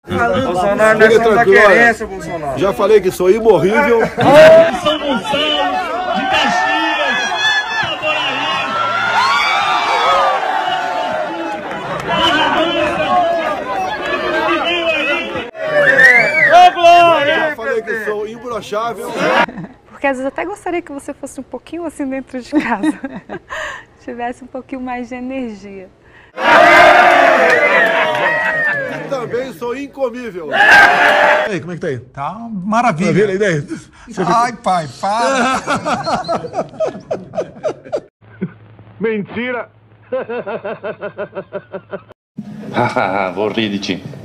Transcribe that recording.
Bolsonaro não é só da querência, Bolsonaro. Já falei que sou imorrível. São Gonçalo, de Caxias, Já falei que sou imbrochável. Porque às vezes eu até gostaria que você fosse um pouquinho assim dentro de casa. Tivesse um pouquinho mais de energia. Também sou incomível. E aí, como é que tá aí? Tá maravilha. Maravilha, e daí? Ai, pai, para. Mentira! Vorrei dici.